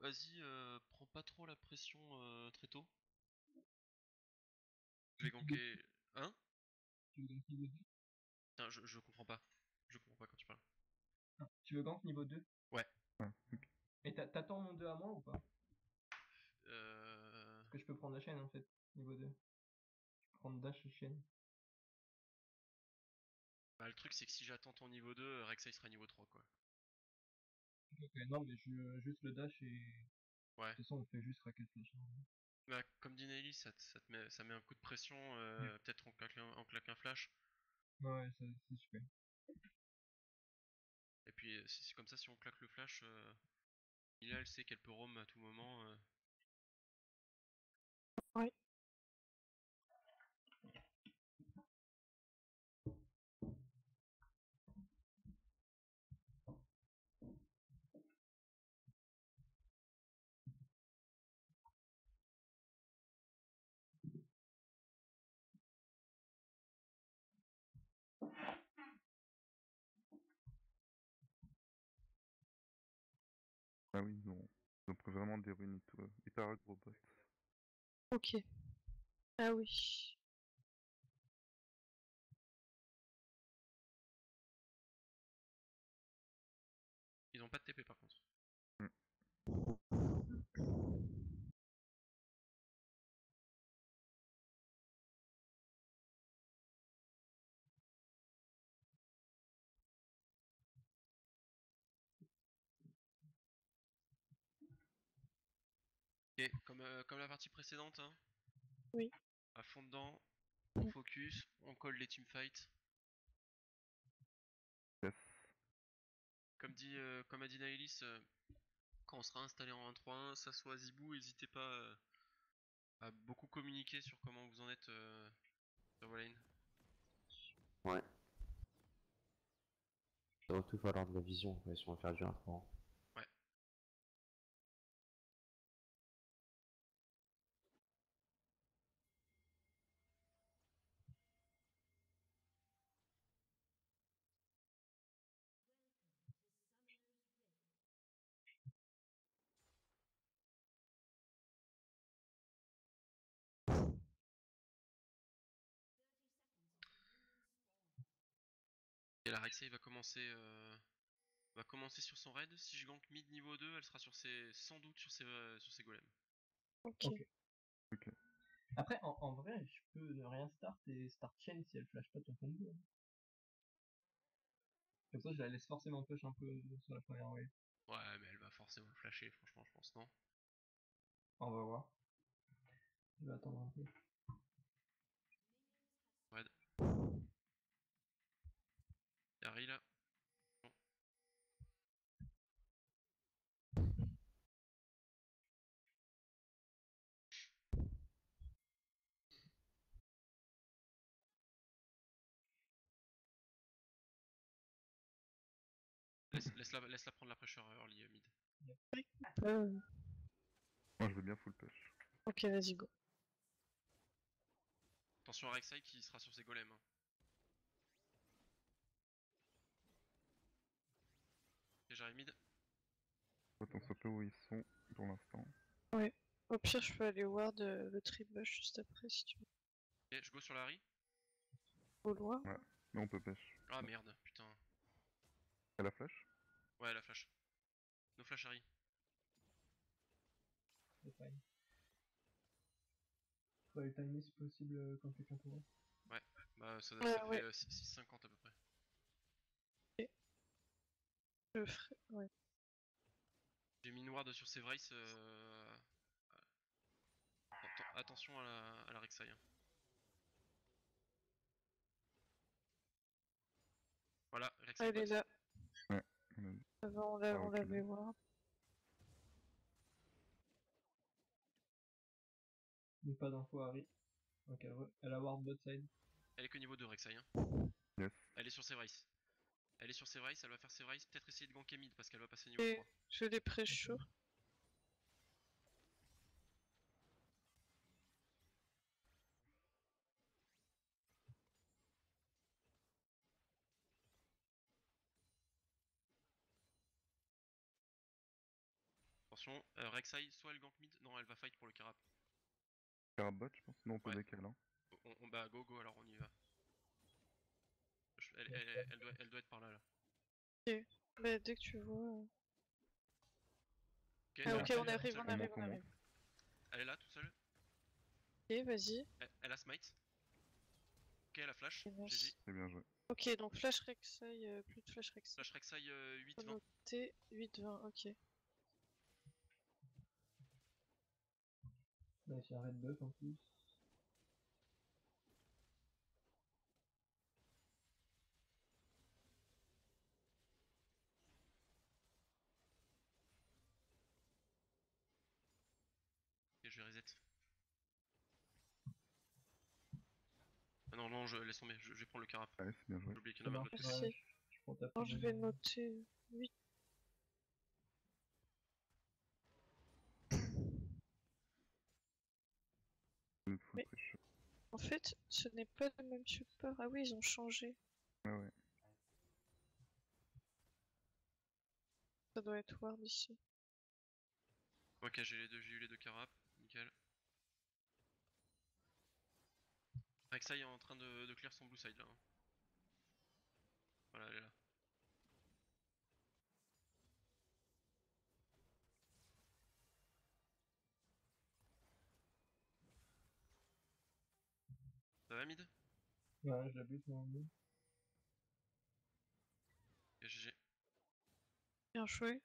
vas-y, prends pas trop la pression très tôt. Je vais ganker... Hein? Tu veux gank niveau 2? Putain, je comprends pas. Je comprends pas quand tu parles. Ah, tu veux gank niveau 2? Ouais. Ah, ok. Et t'attends mon 2 à moi ou pas? Euh... Parce que je peux prendre la chaîne en fait, niveau 2. Je peux prendre dash chaîne. Bah, le truc, c'est que si j'attends ton niveau 2, Rek'Sai sera niveau 3, quoi. Ok, non, mais juste le dash et. Ouais. De toute façon, on fait juste raquette flash. Bah, comme dit Nelly, ça met un coup de pression, peut-être en claque un flash. Ouais, c'est super. Et puis, c'est comme ça, si on claque le flash, Lila, elle sait qu'elle peut roam à tout moment. Oui. Ah oui, ils ont pris vraiment des runes et tout, hyper gros bots. Ok. Ah oui. Ils ont pas de TP par contre. Ok, comme la partie précédente, hein. Oui. À fond dedans, on focus, on colle les teamfights. Yes. Comme a dit Naelis, quand on sera installé en 1-3-1, ça soit Zibou, n'hésitez pas à beaucoup communiquer sur comment vous en êtes sur vos lanes. Ouais. Surtout, faut avoir de la vision, quoi, si on va faire du 1-3. Ouais. Et la Rek'Sai va commencer sur son raid. Si je gank mid niveau 2, elle sera sans doute sur ses golems. Ok. Ok. Après, en vrai, je peux ne rien start et start chain si elle flash pas ton combo. Comme ça, je la laisse forcément push un peu sur la première wave. Ouais, mais elle va forcément le flasher, franchement, je pense, non? On va voir. Je vais attendre un peu. Raid. Y'a Ri là. Bon. Laisse-la prendre la pressure early mid. Moi je veux bien full push. Ok, vas-y, go. Attention à Rek'Sai qui sera sur ses golems. Hein. Ok, j'arrive mid. On sait pas où ils sont pour l'instant. Ouais. Au pire, je peux aller ward le tribush juste après si tu veux. Ok, je go sur la Ri. Au loin. Ouais, mais on peut push. Ah merde, putain. Elle a flash? Ouais, la flash. No flash Harry. C'est fine. Faut aller timer si possible quand quelqu'un pourra. Ouais, bah ça Ouais. fait 6,50 à peu près. Je ferai. Ouais. J'ai mis une ward sur ses Vrace. Attention à la Rek'Sai. Hein. Voilà, Rek'Sai Elle est bot. là. Ouais, Avant, on ok. l'avait ward. Mais pas d'info Harry. Donc elle a ward bot side. Elle est que niveau 2 Rek'Sai. Hein. Yes. Elle est sur ses Vrace. Elle est sur ses Vrace, elle va faire ses Vrace. Peut-être essayer de ganker mid parce qu'elle va passer niveau Et 3. je les pré-chaud. Attention, Rek'Sai, soit elle gank mid, non elle va fight pour le carap. Carabot, je pense. Non, on peut Ouais. décaler. Hein. Bah go go alors on y va. Elle doit être par là là. Bah, dès que tu vois. Ok, Ah, ok, elle on est arrive, toute on seule. arrive, monte, on on arrive. Elle est là toute seule. Ok, vas-y. Elle a smite. Ok, elle a flash. Ok, nice. GG. C'est bien joué. Ok, donc flash Rek'Sai, plus de flash Rek'Sai. Flash Rek'Sai Faut 8-20. noter 8-20, ok. Nice, il y a un red buff en plus. Ok, je vais reset. Ah non, non, laisse tomber, je vais prendre le carap. Ouais, c'est bien joué. J'ai oublié qu'il Ça y en avait de marche, l'autre côté. ouais, Merci. je prends ta Non, je vais noter 8. Une full Mais- pressure. En fait, ce n'est pas le même support. Ah oui, ils ont changé. Ouais, ouais. Ça doit être Ward ici. Ok, j'ai eu les deux carap, nickel. Rek'Sai est en train de clear son blue side là. Hein. Voilà, elle est là. Ça va mid? Ouais, je la bute moi. Ok, GG. Bien joué.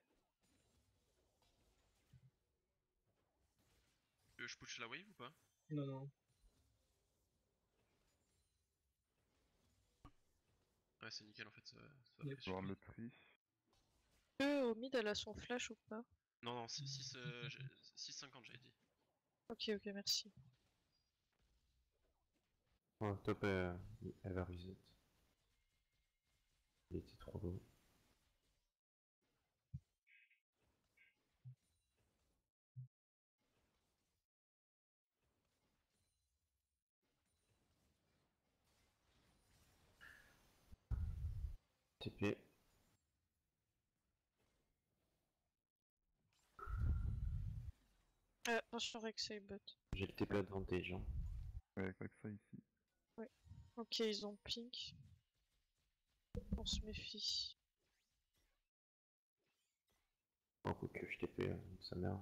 Je push la wave ou pas? Non, non. Ouais, c'est nickel en fait, ça va Yep. très On va voir super. le tri. Au mid, elle a son flash ou pas? Non, non, 6,50 j'avais dit. Ok, ok, merci. Ouais, top, elle va reset. Il était trop low. TP. Attention, Rek'Sai bot. J'ai le TP advantage. Hein. Ouais, avec ça ici. Ok, ils ont pink. On se méfie. Oh, faut que je TP sa mère.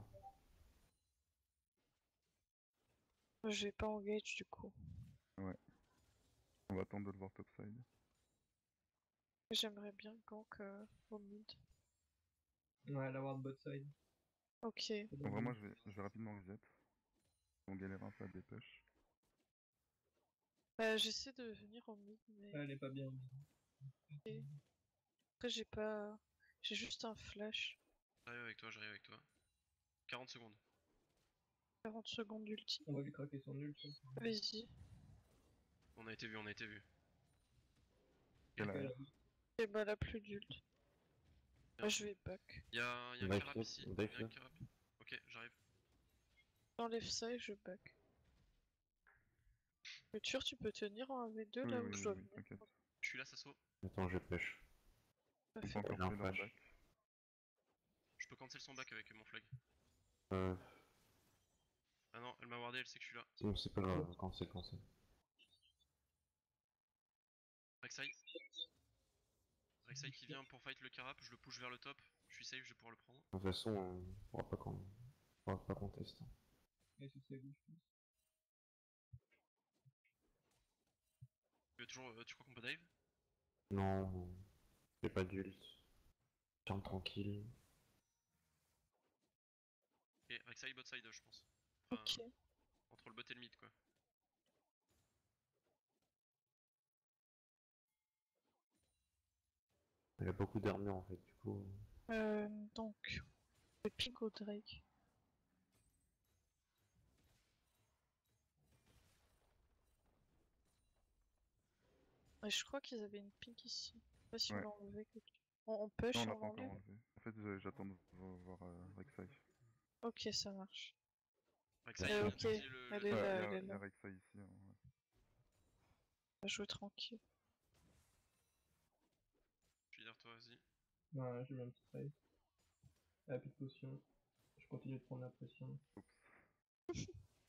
Je vais pas engage du coup. Ouais. On va attendre de le voir topside. J'aimerais bien gank au mid. Ouais, la ward bot side. Ok. En vrai, moi, je vais rapidement reset. On galère un peu à dépêche. J'essaie de venir au mid, mais Elle est pas bien. après j'ai pas. J'ai juste un flash. J'arrive avec toi, j'arrive avec toi. 40 secondes. 40 secondes d'ulti. On va lui craquer son ult. Vas-y. On a été vu, on a été vu. Elle a Ouais, R. Et bah là plus d'ult. Moi je vais back. Y'a un Dive carap top, ici. dive Y'a un top. carap. Ok, j'arrive. J'enlève ça et je back. Mais sûr tu peux tenir en AV2 Oui, là oui, où je oui, dois oui, venir. t'inquiète. Je suis là, Sasso. Attends, je push. Pas On fait. peut encore Elle a un tuer leur flash. back. Je peux cancel son back avec mon flag. Euh, Ah non, elle m'a wardé, elle sait que je suis là. non, c'est pas grave, cancel. Rek'Sai. Rek'Sai qui vient pour fight le carap, je le push vers le top. Je suis safe, je vais pouvoir le prendre. De toute façon, on pourra pas contester. Et c'est sa gauche, je pense. Tu crois qu'on peut dive? Non, j'ai pas d'ult. Charme tranquille. Et Rek'Sai bot side, je pense. Enfin, Ok. entre le bot et le mid, quoi. Elle a beaucoup d'armure en fait, du coup. Donc. Le pink au Drake. Ouais, je crois qu'ils avaient une pink ici. Je sais pas si on Ouais. l'a enlevé. On push, Non, on l'a on pas encore l'enlève. enlevé. En fait, j'attends de voir Rek'Sai. Ok, ça marche. Rek'Sai Ouais, vient ok, d'utiliser le elle est dash. là, Il elle est y là. a Rek'Sai ici. Hein, ouais. On va jouer tranquille. Je suis derrière toi, vas-y. Ouais, j'ai mis un petit trade. Elle a plus de potion. Je continue de prendre la pression. Oups.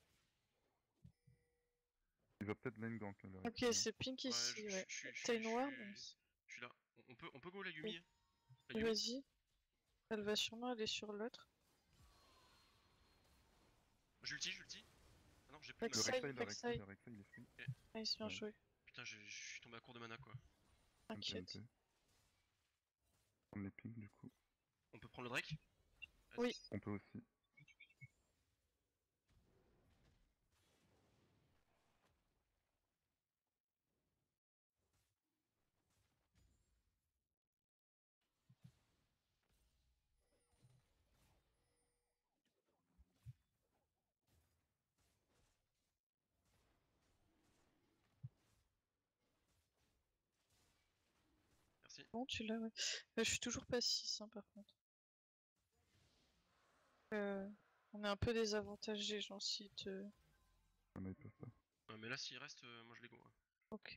Il va peut-être lane gank à l'heure Ok, actuelle. c'est pink ici, je- ouais. je- je- T'as une je- ward? Je suis là. On peut go la Yumi. Hein. La Yumi. Vas-y. Elle va sûrement aller sur l'autre. J'ulti. Ah non, j'ai plus de Le Rek'Sai, mana. Rek'Sai, Rek'Sai. le Rek'Sai, il est free. Nice, bien Ouais. joué. Putain, je suis tombé à court de mana quoi. T'inquiète. NP. Prendre les pings du coup. On peut prendre le Drake? Oui. On peut aussi. Merci. Bon, tu l'as, ouais. Je suis toujours pas 6, hein, par contre. On est un peu désavantagés, genre, si te... On a pas ça. Mais là, s'il reste, moi je les go. Hein. Ok.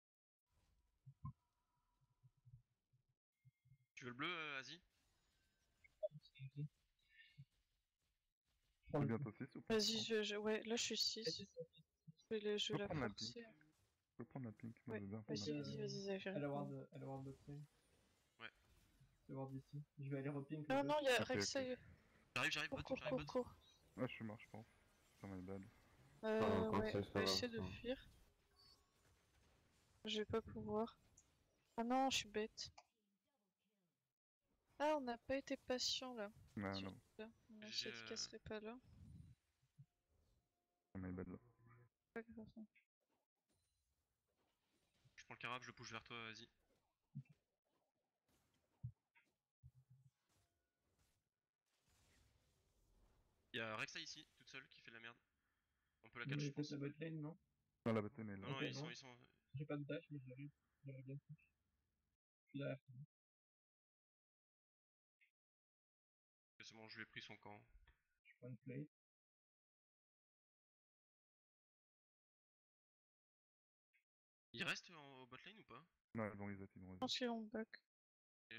Tu veux le bleu, Asie? Je C'est prends le bientôt 6 ou pas? Vas-y, ouais, là je suis 6. Je vais la prendre la forcer. Je peux prendre la pink. Moi, Ouais, je veux bien prendre Vas-y, la vas-y, pink. vas-y, Elle a ward j'arrive. bottom. Ouais. C'est ward ici. Je vais aller repink. Non, non, il y a Ok, Rek'Sai. J'arrive Cours, bot, cours, j'arrive cours, bot. cours. Ah, je suis mort, je pense. Putain, my bad. quand Ouais, c'est pas grave, essaie de ça. fuir. Je vais pas pouvoir. Ah non, je suis bête. Ah, on n'a pas été patient là. Ah Sur non, là. Non, J'ai, cette casse serait pas là. my bad là. Pas grave. Non. Je prends le carab, je le push vers toi, vas-y. Y'a Rek'Sai ici, toute seule, qui fait de la merde. On peut la catch, je pense. la bot lane, non? Non, la bottom est là. Non, non, Ok, non. ils sont. J'ai pas de dash, mais j'arrive. J'arrive bien. Je suis derrière. C'est bon, je lui ai pris son camp. Je prends une plate. Il reste au bot lane ou pas? Non, ils vont reset, ils vont Je reset. pense qu'ils vont back. Et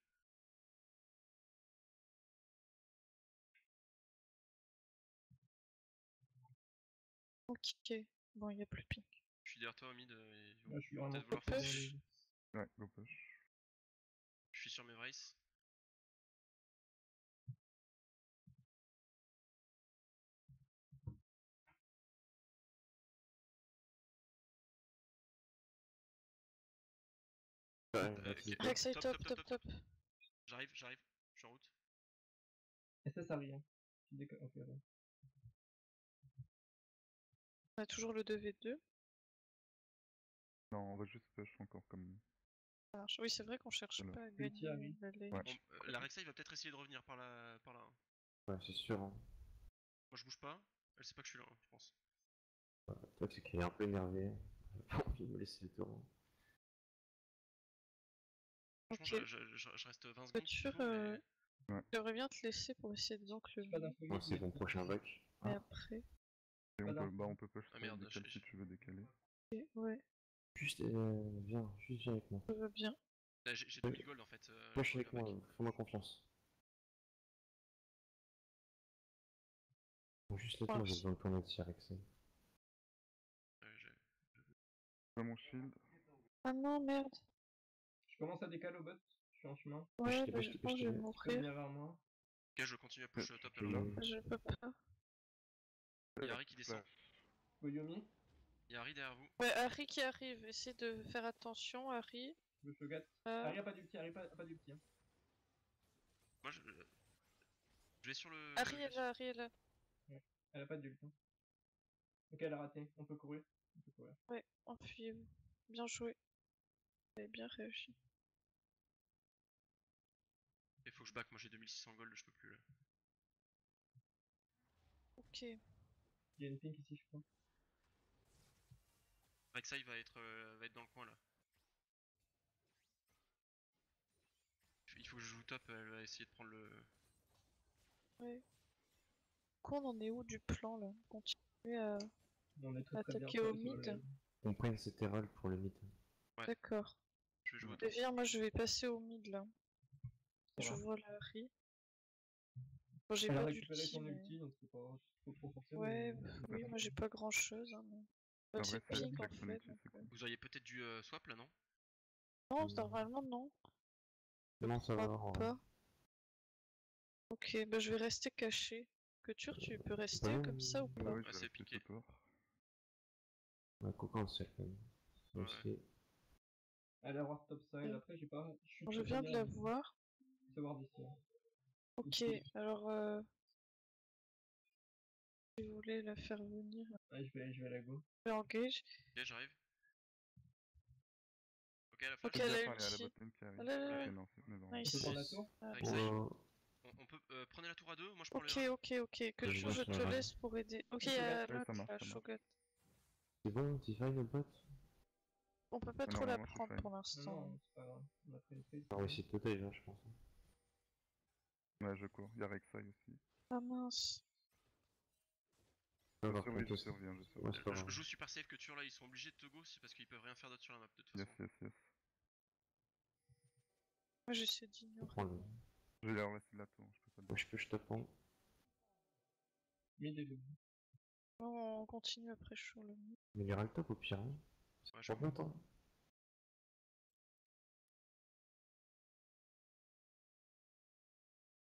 Ok. Bon, il y a plus pink. je suis derrière toi au mid et ils vont Moi, je suis vraiment peut-être vouloir push. forcer. Ouais, go push. Je suis sur mes Vrace. Rek'Sai top. J'arrive, je suis en route. SS arrive. Tu décolles. Ok, ouais. On a toujours le 2v2. Non, on va juste push encore comme. Ça marche. Oui, c'est vrai qu'on cherche Voilà. pas à Ulti gagner arrive. la lane. Ouais. Bon, la Rek'Sai va peut-être essayer de revenir par là. Hein. Ouais, c'est sûr. Hein. Moi je bouge pas. Elle sait pas que je suis là, hein, je pense. Toi, c'est qu'il est un peu énervé. Il a pas envie de me laisser le tour. Franchement, Ok. je reste 20 secondes. s'il Sûr, faut, mais... j'aimerais bien te laisser pour essayer de donc le Pas d'info Moi, mid, c'est mais- mon prochain bac. mais Ah, après. Et Pas on peut push Ah, ça, merde, décale je- si tu veux décaler. Ok, ouais, juste viens avec moi. ça va bien. Là, j'ai 2000 gold en fait. Push je avec reviens moi, fais-moi confiance. Bon, juste laisse-moi, j'ai besoin de ton aide, Rek'Sai. Fais mon shield. Ah non, merde. Je commence à décaler au bot. Je suis en chemin. Ouais, t'ai bah, vu, je je t'ai pense que vu, je vais je t'ai vu. Tu peux mourir. venir vers moi. Ok, je continue à push top là. alors. Je peux pas. Il y a Harry qui descend. Goyomi. Il y a Harry derrière vous. Ouais, Harry qui arrive. Essaye de faire attention, Harry. Je me chogat. Euh, Harry a pas d'ulti, Harry a pas d'ulti. Hein. Moi je vais sur le. Harry est là, Harry est là. Elle a pas d'ult. Hein. Ok, elle a raté. On peut courir. Ouais, enfuyez-vous. Bien joué. Vous avez bien réussi. Il faut que je back, moi j'ai 2600 gold, je peux plus là. Ok. Il y a une pink ici, je crois. Rek'Sai va être dans le coin là. Il faut que je joue top, elle va essayer de prendre le. Ouais. Du coup, on en est où du plan là? Continuer à On est très attaquer bien au sur le mid. lane. On prenne cette herald pour le mid. Ouais. D'accord. Je vais jouer au top. Viens, moi je vais passer au mid là. Ça Je va. vois la Harry. Bon, j'ai Elle a pas récupéré d'ulti, son mais... ulti, donc c'est pas trop forcément. Ouais, mais- oui, moi j'ai pas grand chose. Hein, mais... Bah, En c'est vrai, c'est pink en avec son fait. ulti, Donc, c'est cool. Vous auriez peut-être dû swap là, non? Non, normalement non. Comment ça va? Crois pas. Ok, bah je vais rester caché. Couture, tu peux rester comme ça ou Ouais, pas? ouais, Ouais, je vais c'est rester piqué. support. On a Coco en ciel quand même. Ça Ouais. aussi. Elle a avoir top side, Ouais. après j'ai pas. Je suis Bon, je très viens de bien la à voir. savoir d'ici. Hein. Ok, alors si vous voulez la faire venir, Ouais, je vais à la go. je vais engage. Ok, j'arrive. Ok, la flash. Ok, Faites elle a gaffe, hein, il y a la ulti. botlane qui arrive. Ah là là Ok, là. non, c'est non. On Nice. peut prendre la tour Avec Ah, Zai. Ouais. On peut prenez la tour à deux, moi je prends Ok, le. ok, ok. Couture, vois je sur te la rade. laisse pour aider. Ok, Ouais, l'autre ça marche, là, ça marche. Shogun. C'est bon, T5 le bot? On peut pas Ah, trop la normalement, c'est prendre fine. pour Non, l'instant. non, c'est pas grave. On a pris une prise. On va essayer de total déjà, je pense. Ouais, je cours. Il y a Rek'Sai aussi. Ah mince. Ouais, Je par survis, contre, je aussi. surviens, je surviens. Ouais, c'est pas grave. Joue super safe que tu là, ils sont obligés de te go parce qu'ils peuvent rien faire d'autre sur la map de toute Yes, façon. yes, yes. Moi j'essaie Je d'ignorer. prends le. Je vais leur laisser de la tour, je peux pas Moi, je te prends. Mid et le On continue après sur le mid. Mais il y aura le top au pire. Hein. Ouais, Pas content.